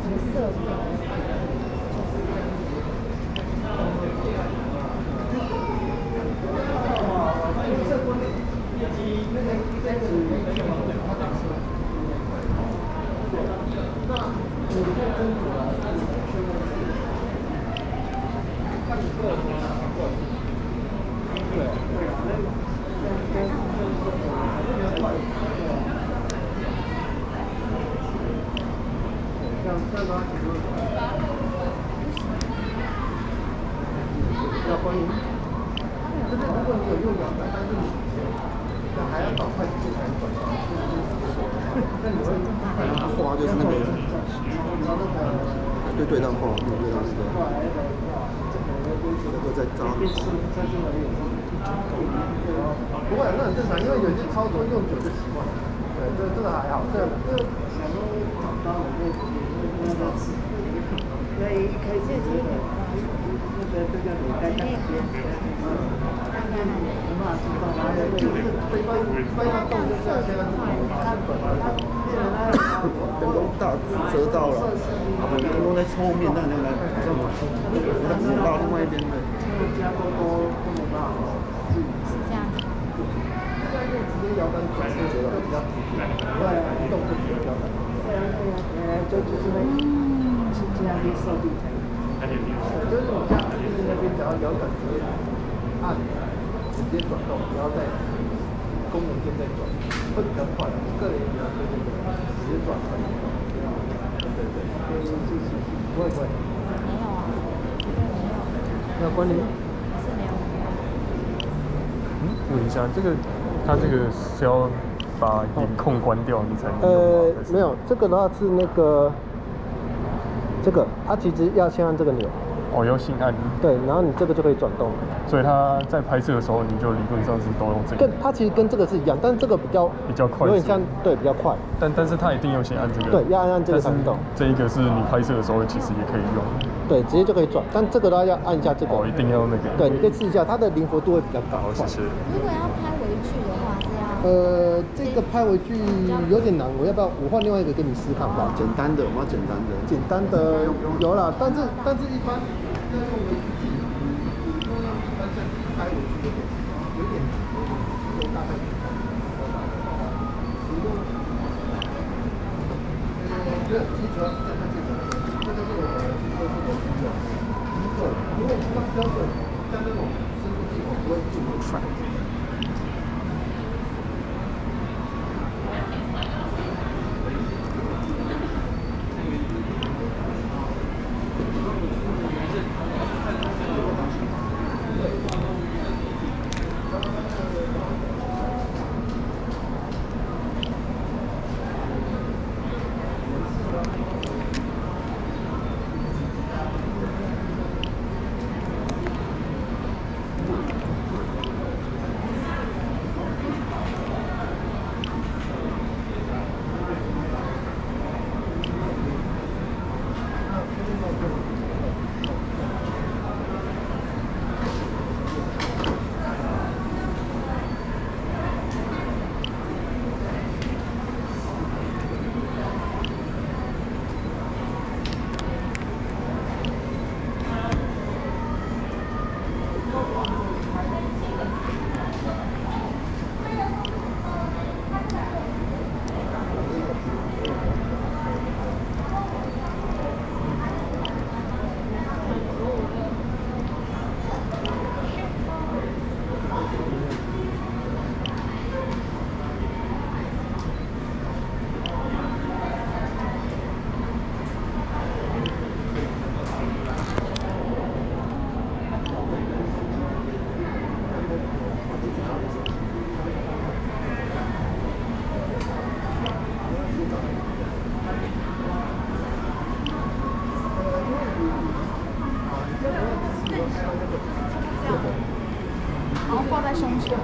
色的。 要欢迎。这边如果你有用表的，但是你那还要找会计才能转到。那你会画就是那个，对对上画，对对上是的。这个在扎。 不会，那很正常，因为有些操作用久就习惯了。对，这个还好，这可以借机会。这叫你该干些。 灯光大折到了，灯光在后面，那好像到另外一边的。 是这样。 直接摇杆转就觉得比较对，移动就比较难。就是这样可以设定才。就是你像就是那边只要摇杆直接按，直接转动，不要在功能键再转，会比较快。个人也比较推荐直接转可以。对，不会。 没有啊， 没有关联。 是没有。 问一下，它这个是要把音控关掉你才能用吗？ 没有，这个的话是那个，它其实要先按这个钮。 哦，要先按。 对，然后你这个就可以转动。 所以它在拍摄的时候，你就理论上是都用这个。 它其实跟这个是一样，但是这个比较快， 有点像，对，比较快。 但是它一定要先按这个。 对，要按这个才能动。 这一个是你拍摄的时候其实也可以用。 对，直接就可以转，但这个的话要按一下这个。 哦，一定要那个。 对，你可以试一下，它的灵活度会比较高。 好，谢谢。 如果要拍微距的话，是要。 这个拍微距有点难，我换另外一个给你试看吧。 简单的，我要简单的。 简单的有啦，但是一般要用微距，但是拍微距有点就大概。这基础要再看这个，这个如果它标准像那种深度计，我不会去算。 然后挂在胸前。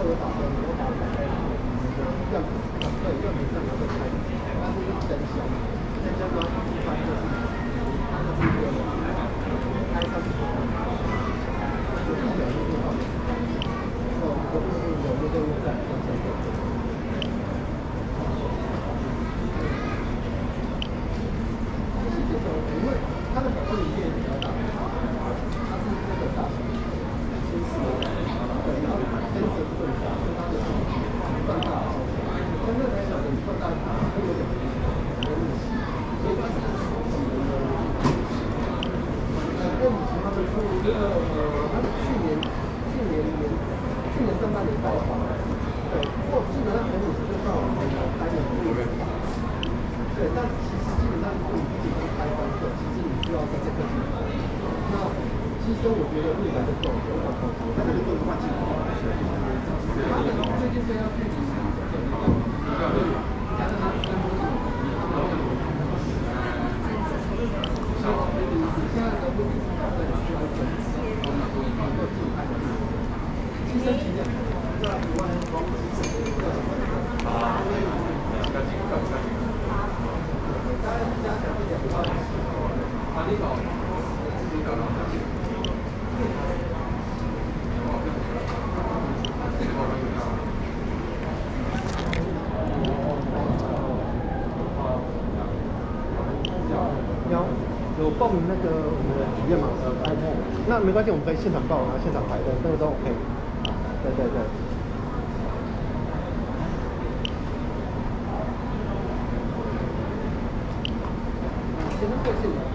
有打算我把它在样子对样子上拿着拍，但是灯箱，灯箱主要是一般就是它是一个拍上去，有一秒就做好，有那个在灯箱上。因为它的表面面比较大，它是那个大小，其实对，然后深色是更大，所以它的放大，真正来讲的放大会有点所以它是M级它的出它是去年上半年爆发，对，不过基本上M级就到我们开年对，但其实基本上如果你自己去开发课，其实你需要在这个地方。那其实我觉得未来的这种有可能，它这个都是换镜头。最近这样距离加上它3多镜头，现在的问题是在于需要一个静态的牺牲起点，在5万人光有报名那个我们的体验嘛？iPhone，那没关系，我们可以现场报，然后现场排的，那个都 OK。对对对。现在过去了。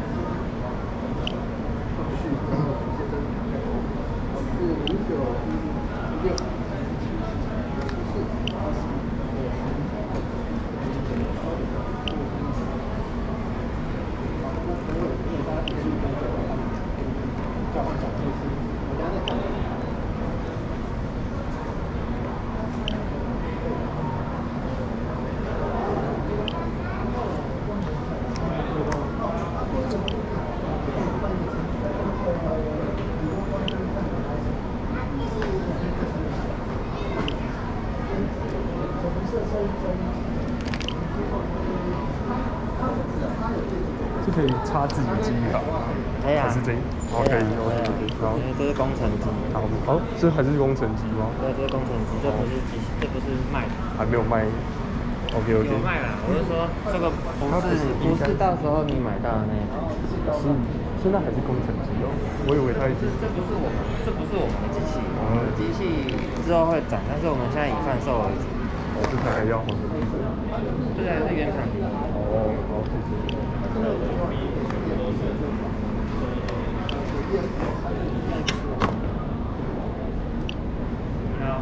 是0916。 是可以插自己的记忆卡， 可以啊， 还是这？哦，可以，好， 因为这是工程机。 好，哦，这还是工程机吗？ 对，这是工程机，这不是机，这不是卖的。 还没有卖。OK。 有卖啦，我是说这个不是到时候你买到的那一种。 是，现在还是工程机哦。我以为它已经。 这不是我们的机器，我们的机器之后会涨，但是我们现在以贩售为主。 哦，这台还要换。 这台是原厂的。 哦，好，谢谢。 好。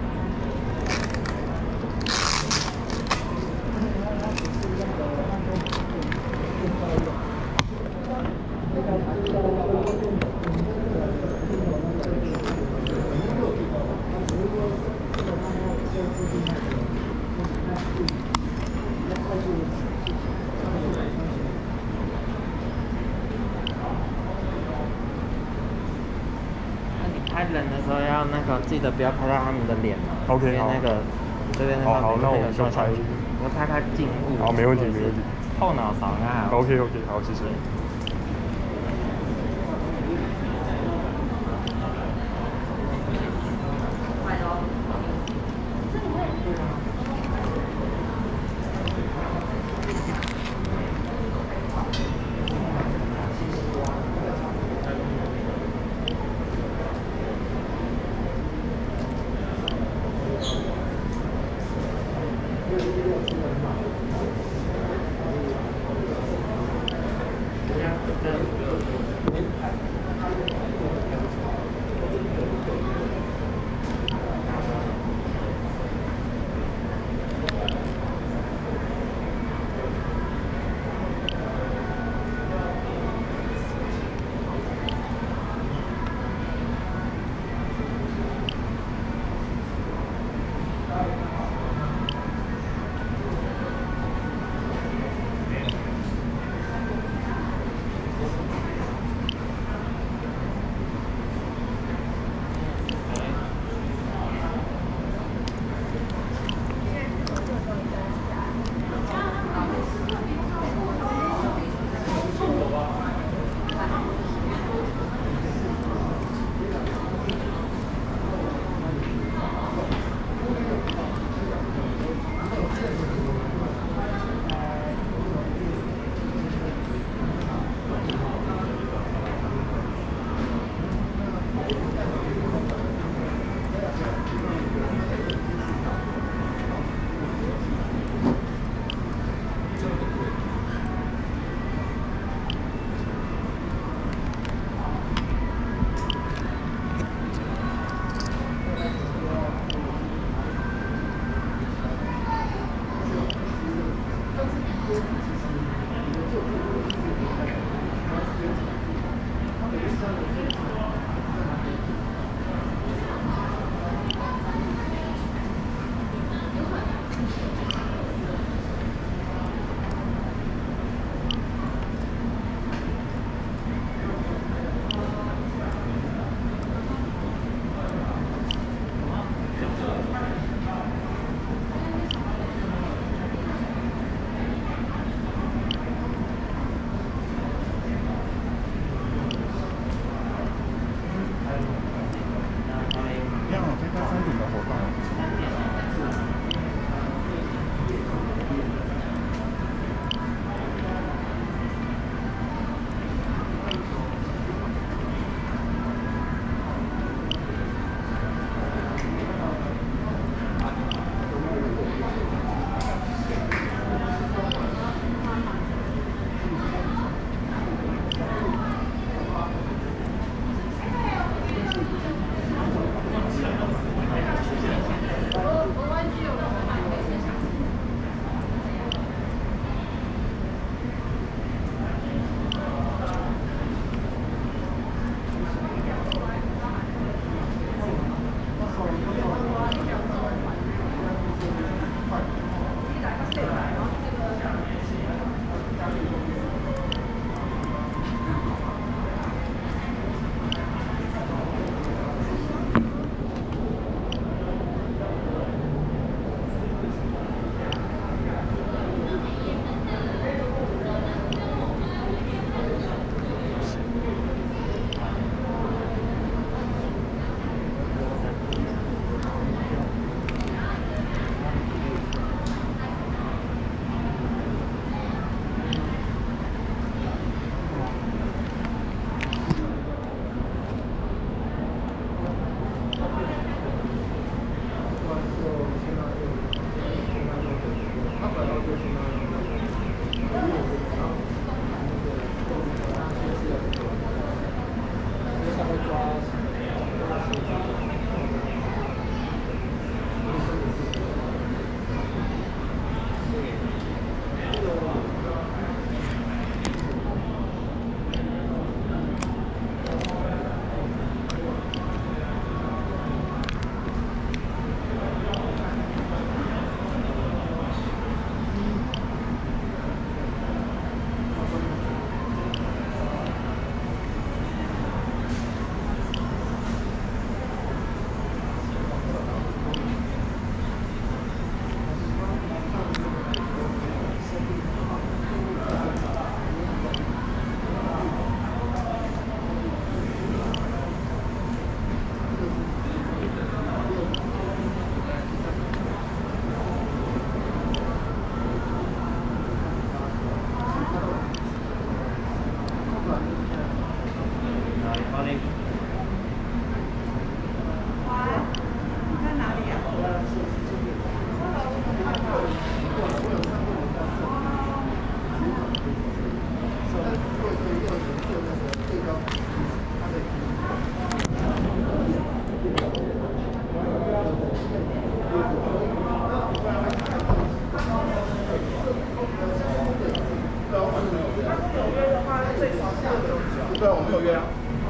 拍人的时候要那个记得不要拍到他们的脸嘛。 OK， 好。 那个这边好，那我就拍。 我拍他颈部。 好，没问题。 后脑勺啊。 OK，好，谢谢。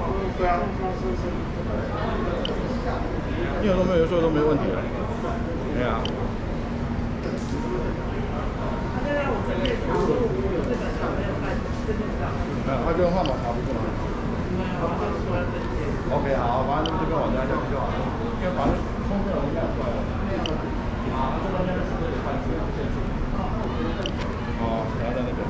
对啊。你有都没有说都没问题了。对啊。他就用号码查不是吗？OK， 好，反正就跟网站下去就好了。因为反正空车人应该出来了。啊，这边是不是得换车？哦，然后在那边。